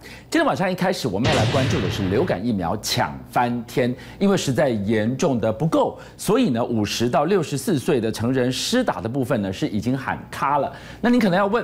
今天晚上一开始，我们要来关注的是流感疫苗抢翻天，因为实在严重的不够，所以呢，50到64岁的成人施打的部分呢是已经喊卡了。那你可能要问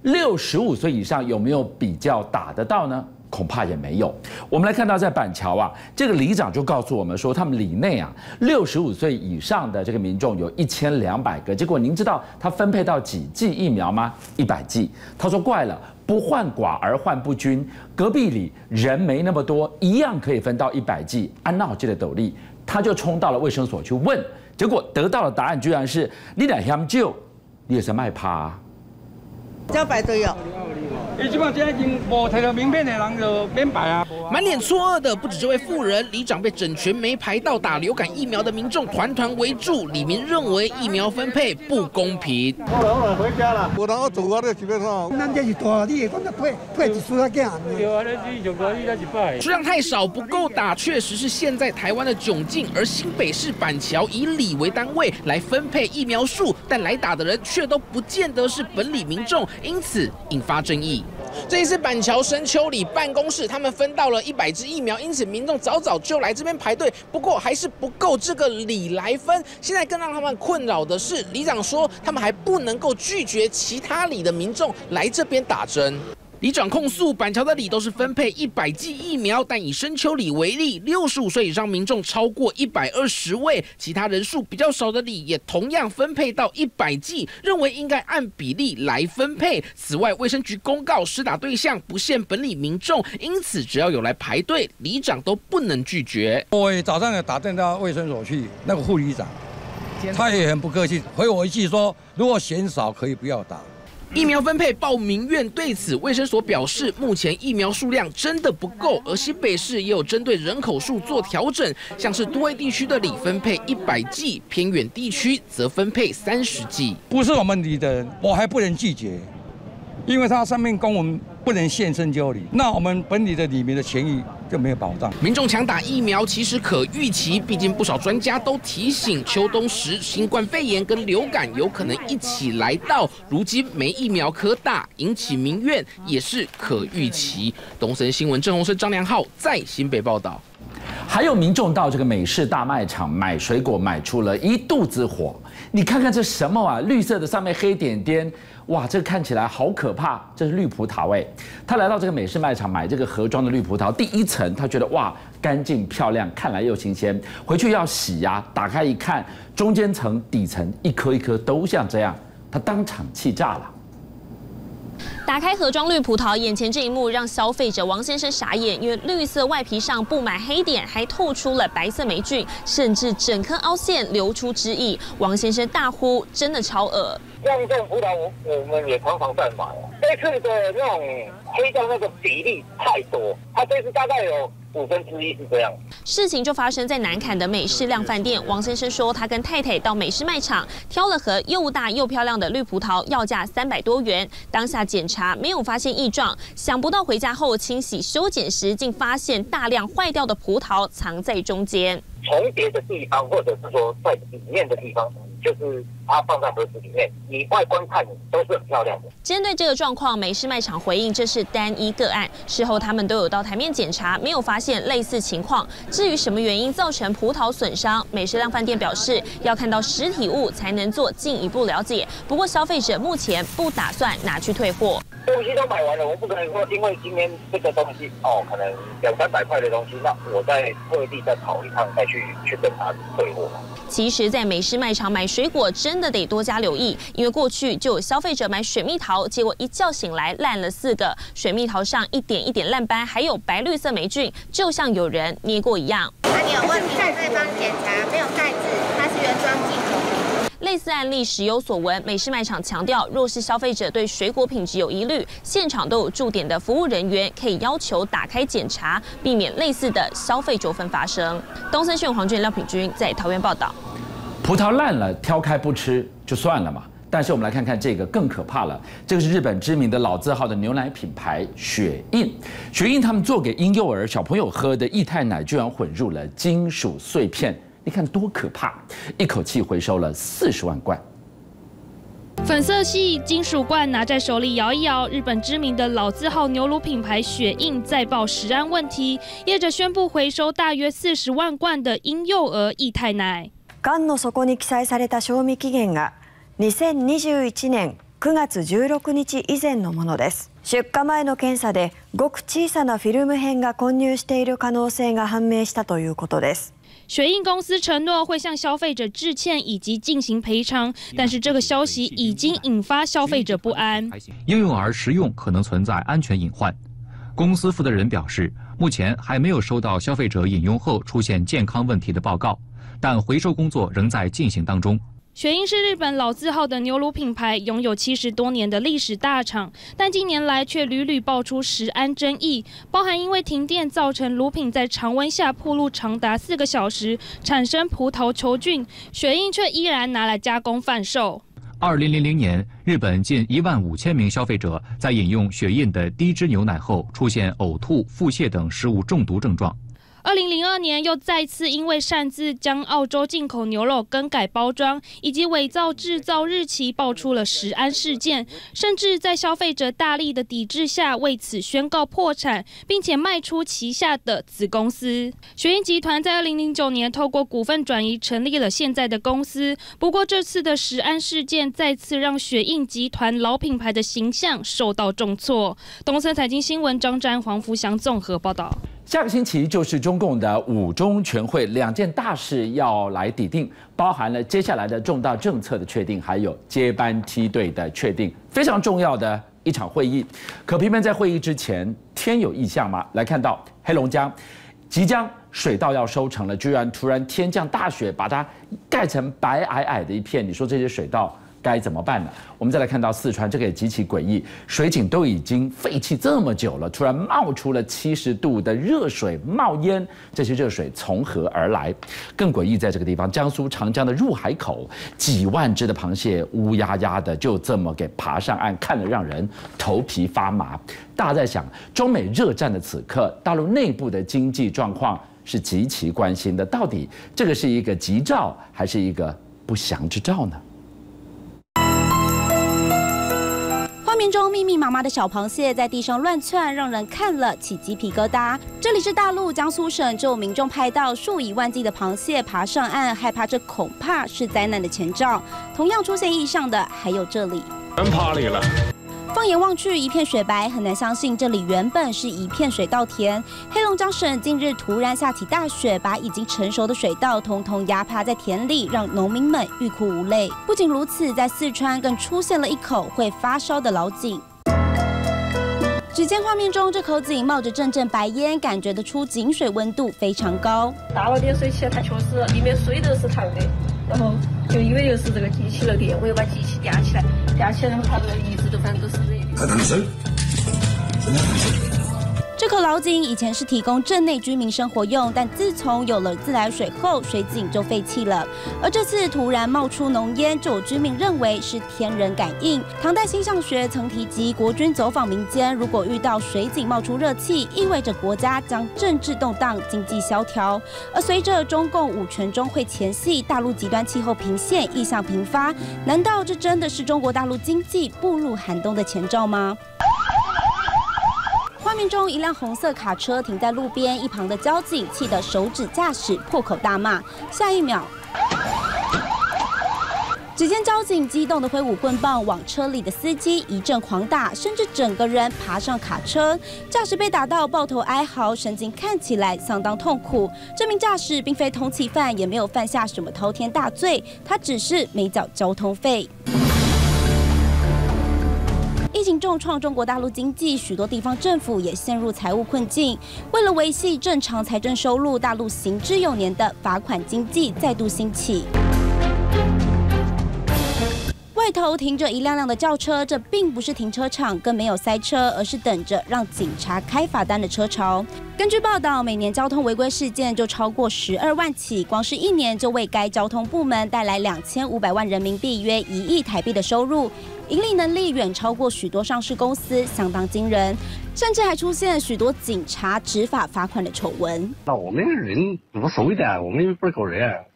，65岁以上有没有比较打得到呢？恐怕也没有。我们来看到在板桥啊，这个里长就告诉我们说，他们里内啊，65岁以上的这个民众有1200个。结果您知道他分配到几剂疫苗吗？100剂。他说怪了，不患寡而患不均，隔壁里人没那么多，一样可以分到100剂。安闹这个斗笠，他就冲到了卫生所去问，结果得到的答案居然是：你来抢救，你也是卖怕。 要排队哦。 伊即摆已经无摕到名片的人就免排啊。 满脸错愕的不止这位妇人，里长被整群没排到打流感疫苗的民众团团围住。里民认为疫苗分配不公平。 我回家了， 无人好做，我咧基本上。 咱这是大，你讲配一输啊囝。 对啊，你就讲你那一百。 数量太少，不够打，确实是现在台湾的窘境。而新北市板桥以里为单位来分配疫苗数，但来打的人却都不见得是本里民众，因此引发争议。这一次板桥深秋里办公室，他们分到了100支疫苗，因此民众早早就来这边排队。不过还是不够这个里来分。现在更让他们困扰的是，里长说他们还不能够拒绝其他里的民众来这边打针。里长控诉板桥的里都是分配100剂疫苗，但以深秋里为例，65岁以上民众超过120位，其他人数比较少的里也同样分配到100剂，认为应该按比例来分配。此外，卫生局公告施打对象不限本里民众，因此只要有来排队，里长都不能拒绝。 我早上有打电到卫生所去，那个护理长，他也很不客气，回我一句说，如果嫌少可以不要打。 疫苗分配报民怨，对此卫生所表示，目前疫苗数量真的不够，而新北市也有针对人口数做调整，像是都会地区的里分配100剂，偏远地区则分配30剂。 不是我们里的人，我还不能拒绝，因为他上面公文不能现身交理，那我们本里的里面的权益就没有保障。 民众抢打疫苗其实可预期，毕竟不少专家都提醒，秋冬时新冠肺炎跟流感有可能一起来到，如今没疫苗可打，引起民怨也是可预期。东森新闻郑鸿生、张良浩在新北报道。 还有民众到这个美式大卖场买水果，买出了一肚子火。你看看这什么啊？绿色的上面黑点点，哇，这看起来好可怕。这是绿葡萄哎，他来到这个美式卖场买这个盒装的绿葡萄，第一层他觉得哇干净漂亮，看来又新鲜，回去要洗呀。打开一看，中间层、底层一颗一颗都像这样，他当场气炸了。 打开盒装绿葡萄，眼前这一幕让消费者王先生傻眼，因为绿色外皮上布满黑点，还透出了白色霉菌，甚至整颗凹陷流出汁液。王先生大呼：“真的超恶！” 像这种葡萄，我们也常常在买啊。这次的那种黑掉那个比例太多，它这次大概有1/5是这样。 事情就发生在南崁的美式量饭店。王先生说，他跟太太到美式卖场挑了盒又大又漂亮的绿葡萄，要价300多元。当下检查没有发现异状，想不到回家后清洗修剪时，竟发现大量坏掉的葡萄藏在中间。 重叠的地方，或者是说在里面的地方，就是它放在盒子里面，你外观看都是很漂亮的。 针对这个状况，美式卖场回应这是单一个案，事后他们都有到台面检查，没有发现类似情况。至于什么原因造成葡萄损伤，美式量饭店表示要看到实体物才能做进一步了解。不过消费者目前不打算拿去退货。 东西都买完了，我不可能说因为今天这个东西可能200-300块的东西，那我再特地再跑一趟再去跟他退货。 其实，在美式卖场买水果真的得多加留意，因为过去就有消费者买水蜜桃，结果一觉醒来烂了4个，水蜜桃上一点一点烂斑，还有白绿色霉菌，就像有人捏过一样。 那你有问题，对方检查没有盖子，它是原装进口。 类似案例时有所闻，美式卖场强调，若是消费者对水果品质有疑虑，现场都有驻点的服务人员可以要求打开检查，避免类似的消费纠纷发生。东森新闻黄俊、廖品君在桃园报道。 葡萄烂了，挑开不吃就算了嘛。但是我们来看看这个更可怕了，这个是日本知名的老字号的牛奶品牌雪印。雪印他们做给婴幼儿小朋友喝的液态奶，居然混入了金属碎片。你看多可怕！一口气回收了40万罐。 粉色系金属罐拿在手里摇一摇，日本知名的老字号牛乳品牌雪印再爆食安问题，业者宣布回收大约40万罐的婴幼儿液态奶。 缶の底に記載された賞味期限が2021年9月16日以前のものです。出荷前の検査でごく小さなフィルム片が混入している可能性が判明したということです。 雪印公司承诺会向消费者致歉以及进行赔偿，但是这个消息已经引发消费者不安。 婴幼儿食用可能存在安全隐患。公司负责人表示，目前还没有收到消费者饮用后出现健康问题的报告，但回收工作仍在进行当中。 雪印是日本老字号的牛乳品牌，拥有70多年的历史大厂，但近年来却屡屡爆出食安争议，包含因为停电造成乳品在常温下暴露长达4个小时，产生葡萄球菌，雪印却依然拿来加工贩售。 2000年，日本近15000名消费者在饮用雪印的低脂牛奶后出现呕吐、腹泻等食物中毒症状。 2002年又再次因为擅自将澳洲进口牛肉更改包装，以及伪造制造日期，爆出了食安事件，甚至在消费者大力的抵制下，为此宣告破产，并且卖出旗下的子公司。雪印集团在2009年透过股份转移成立了现在的公司，不过这次的食安事件再次让雪印集团老品牌的形象受到重挫。东森财经新闻张詹、黄福祥综合报道。 下个星期就是中共的5中全会，2件大事要来拟定，包含了接下来的重大政策的确定，还有接班梯队的确定，非常重要的一场会议。可偏偏在会议之前，天有异象吗？来看到黑龙江即将水稻要收成了，居然突然天降大雪，把它盖成白皑皑的一片。你说这些水稻该怎么办呢？我们再来看到四川，这个也极其诡异，水井都已经废弃这么久了，突然冒出了70度的热水冒烟，这些热水从何而来？更诡异在这个地方，江苏长江的入海口，几万只的螃蟹乌压压的就这么给爬上岸，看得让人头皮发麻。大家在想，中美热战的此刻，大陆内部的经济状况是极其关心的，到底这个是一个吉兆还是一个不祥之兆呢？ 画面中密密麻麻的小螃蟹在地上乱窜，让人看了起鸡皮疙瘩。这里是大陆江苏省，就有民众拍到数以万计的螃蟹爬上岸，害怕这恐怕是灾难的前兆。同样出现异象的还有这里， 全趴里了。 放眼望去，一片雪白，很难相信这里原本是一片水稻田。黑龙江省近日突然下起大雪，把已经成熟的水稻统统压趴在田里，让农民们欲哭无泪。不仅如此，在四川更出现了一口会发烧的老井。只见画面中这口井冒着阵阵白烟，感觉得出井水温度非常高。 打了点水起来，它确实里面水都是烫的。然后就因为又是这个机器漏电，我又把机器吊起来，然后它这个一直都反正都是热的。 它烫手，真的烫手。 这口老井以前是提供镇内居民生活用，但自从有了自来水后，水井就废弃了。而这次突然冒出浓烟，就有居民认为是天人感应。唐代星象学曾提及，国君走访民间，如果遇到水井冒出热气，意味着国家将政治动荡、经济萧条。而随着中共5全中会前夕，大陆极端气候频现，异象频发，难道这真的是中国大陆经济步入寒冬的前兆吗？画面中，一辆红色卡车停在路边，一旁的交警气得手指驾驶，破口大骂。下一秒，只见交警激动地挥舞棍棒，往车里的司机一阵狂打，甚至整个人爬上卡车。驾驶被打到抱头哀嚎，神情看起来相当痛苦。这名驾驶并非通缉犯，也没有犯下什么滔天大罪，他只是没缴交通费。疫情重创中国大陆经济，许多地方政府也陷入财务困境。为了维系正常财政收入，大陆行之有年的罚款经济再度兴起。外头停着一辆辆的轿车，这并不是停车场，更没有塞车，而是等着让警察开罚单的车潮。根据报道，每年交通违规事件就超过12万起，光是1年就为该交通部门带来2500万人民币，约1亿台币的收入，盈利能力远超过许多上市公司，相当惊人。甚至还出现许多警察执法罚款的丑闻。 那我们人无所谓的，我们又不是狗人，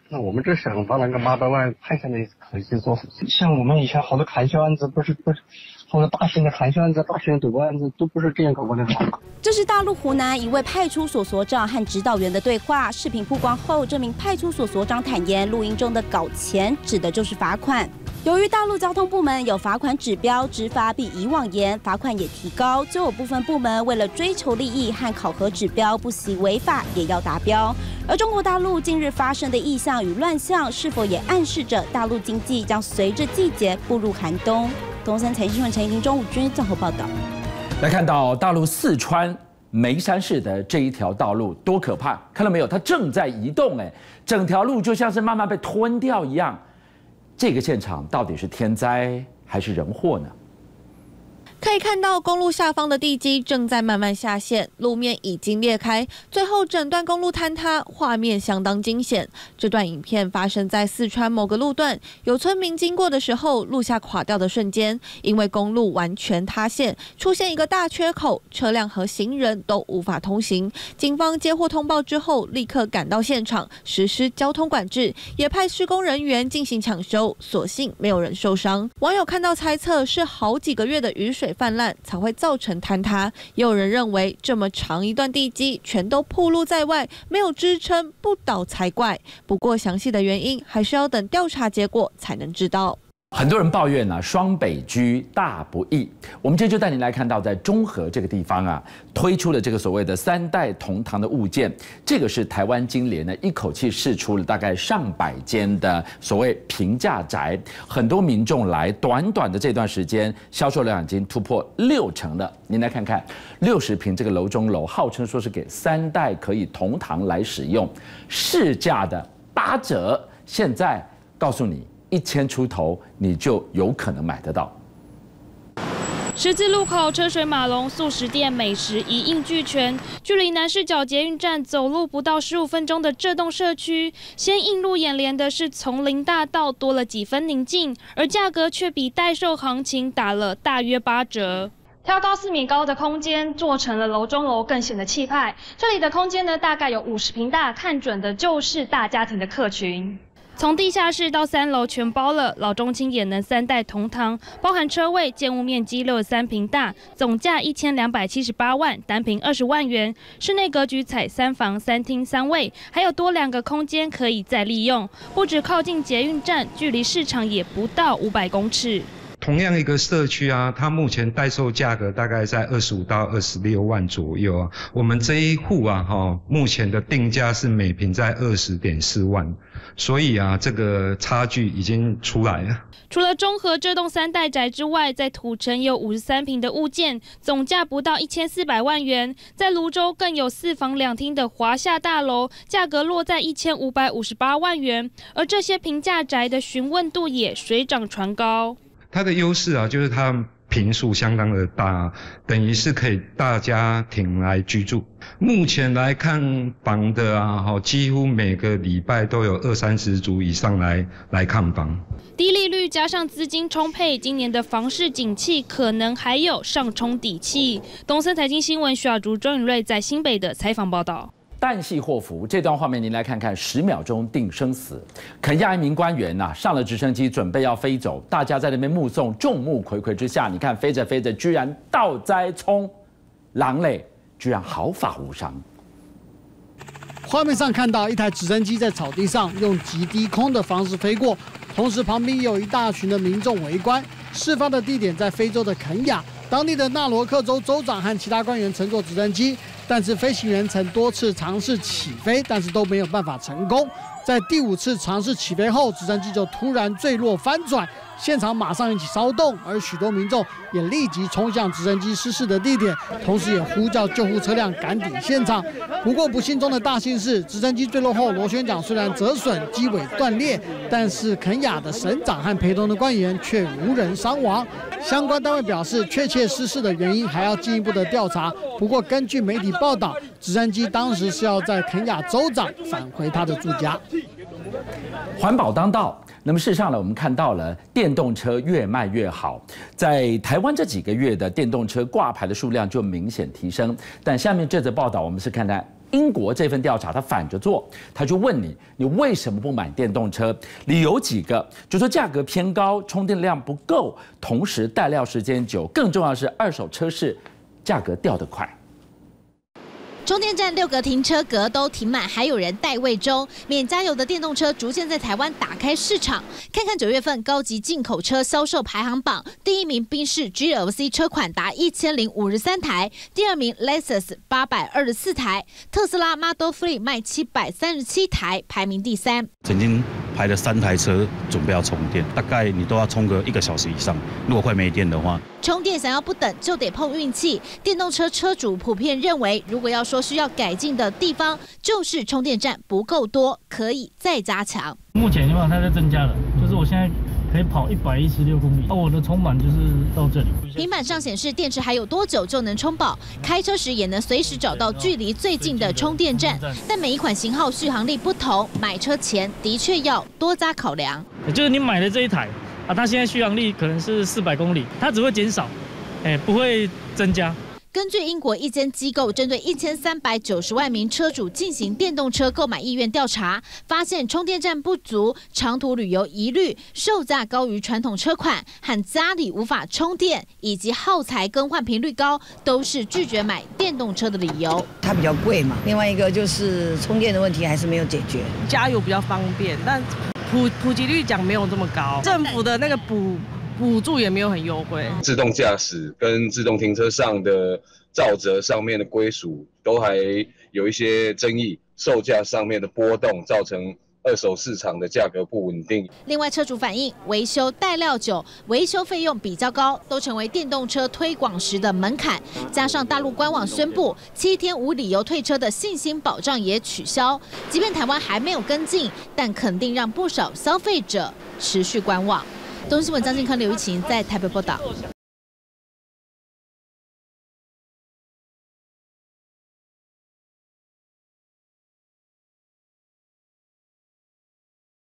那我们这想把那个马德湾派下来可以做，像我们以前好多砍销案子，不是，好多大型的砍销案子、大型的赌博案子都不是这样搞过来的。 这是大陆湖南一位派出所所长和指导员的对话。视频曝光后，这名派出所所长坦言，录音中的搞钱指的就是罚款。由于大陆交通部门有罚款指标，执法比以往严，罚款也提高，就有部分部门为了追求利益和考核指标，不惜违法也要达标。而中国大陆近日发生的异象与乱象，是否也暗示着大陆经济将随着季节步入寒冬？东森财经新闻陈怡婷、钟武君综合报道。 来看到大陆四川眉山市的这一条道路多可怕，看到没有？它正在移动，整条路就像是慢慢被吞掉一样。这个现场到底是天灾还是人祸呢？ 可以看到公路下方的地基正在慢慢下陷，路面已经裂开，最后整段公路坍塌，画面相当惊险。这段影片发生在四川某个路段，有村民经过的时候，路下垮掉的瞬间，因为公路完全塌陷，出现一个大缺口，车辆和行人都无法通行。警方接获通报之后，立刻赶到现场实施交通管制，也派施工人员进行抢修，所幸没有人受伤。网友看到猜测是好几个月的雨水泛滥才会造成坍塌，也有人认为这么长一段地基全都暴露在外，没有支撑不倒才怪。不过详细的原因还是要等调查结果才能知道。 很多人抱怨双北居大不易。我们今天就带您来看到，在中和这个地方推出了这个所谓的3代同堂的物件。这个是台湾金联呢一口气释出了大概上百间的所谓平价宅，很多民众来，短短的这段时间，销售量已经突破60%了。您来看看，60平这个楼中楼，号称说是给3代可以同堂来使用，市价的8折，现在告诉你。1000出头，你就有可能买得到。 十字路口车水马龙，素食店、美食一应俱全。距离南势角捷运站走路不到15分钟的这栋社区，先映入眼帘的是丛林大道多了几分宁静，而价格却比代售行情打了大约8折。挑高4米高的空间做成了楼中楼，更显得气派。这里的空间呢，大概有50平大，看准的就是大家庭的客群。从地下室到3楼全包了，老中青也能3代同堂，包含车位，建物面积63平大，总价1278万，单坪20万元。室内格局采3房3厅3卫，还有多2个空间可以再利用。不止靠近捷运站，距离市场也不到500公尺。 同样一个社区它目前代售价格大概在25到26万左右我们这一户目前的定价是每坪在20.4万，所以这个差距已经出来了。 除了中和这栋3代宅之外，在土城也有53坪的物件，总价不到1400万元。在泸州更有4房2厅的华夏大楼，价格落在1558万元。而这些平价宅的询问度也水涨船高。 它的优势就是它坪数相当的大，等于是可以大家庭来居住。目前来看房的几乎每个礼拜都有20-30组以上来看房。 低利率加上资金充沛，今年的房市景气可能还有上冲底气。东森财经新闻徐雅竹、庄允瑞在新北的采访报道。 旦夕祸福这段画面，您来看看，10秒钟定生死。肯亚一名官员上了直升机，准备要飞走，大家在那边目送，众目睽睽之下，你看飞着飞着，居然倒栽葱，狼类居然毫发无伤。 画面上看到一台直升机在草地上用极低空的方式飞过，同时旁边也有一大群的民众围观。事发的地点在非洲的肯亚，当地的纳罗克州州长和其他官员乘坐直升机，但是飞行员曾多次尝试起飞，但是都没有办法成功。在第5次尝试起飞后，直升机就突然坠落翻转，现场马上引起骚动，而许多民众也立即冲向直升机失事的地点，同时也呼叫救护车辆赶抵现场。不过不幸中的大幸是，直升机坠落后，螺旋桨虽然折损、机尾断裂，但是肯亚的省长和陪同的官员却无人伤亡。相关单位表示，确切失事的原因还要进一步的调查。不过根据媒体报道，直升机当时是要在肯亚州长返回他的住家。 环保当道，那么事实上呢，我们看到了电动车越卖越好，在台湾这几个月的电动车挂牌的数量就明显提升。但下面这则报道，我们是看待英国这份调查他反着做，他就问你为什么不买电动车？理由几个，就说价格偏高，充电量不够，同时待料时间久，更重要的是二手车市价格掉得快。 充电站6个停车格都停满，还有人待位中。免加油的电动车逐渐在台湾打开市场。看看9月份高级进口车销售排行榜，第1名宾士 GLC 车款达1053台，第2名 Lexus 824台，特斯拉 Model 3卖737台，排名第3。 曾经排了3台车准备要充电，大概你都要充个1个小时以上。如果快没电的话， 充电想要不等就得碰运气。电动车车主普遍认为，如果要说需要改进的地方，就是充电站不够多，可以再加强。 目前的话，它在增加了，就是我现在可以跑116公里，我的充满就是到这里。 平板上显示电池还有多久就能充饱，开车时也能随时找到距离最近的充电站。但每一款型号续航力不同，买车前的确要多加考量。 也就是你买的这一台啊，它现在续航力可能是400公里，它只会减少，不会增加。 根据英国一间机构针对1390万名车主进行电动车购买意愿调查，发现充电站不足、长途旅游疑虑、售价高于传统车款、和家里无法充电，以及耗材更换频率高，都是拒绝买电动车的理由。 它比较贵嘛，另外一个就是充电的问题还是没有解决。 加油比较方便，但普及率讲没有这么高，政府的那个补助也没有很优惠， 自动驾驶跟自动停车上的肇责上面的归属都还有一些争议，售价上面的波动造成二手市场的价格不稳定。 另外，车主反映维修待料久，维修费用比较高，都成为电动车推广时的门槛。加上大陆官网宣布7天无理由退车的信心保障也取消，即便台湾还没有跟进，但肯定让不少消费者持续观望。东新闻张靖康、刘玉琴在台北报道。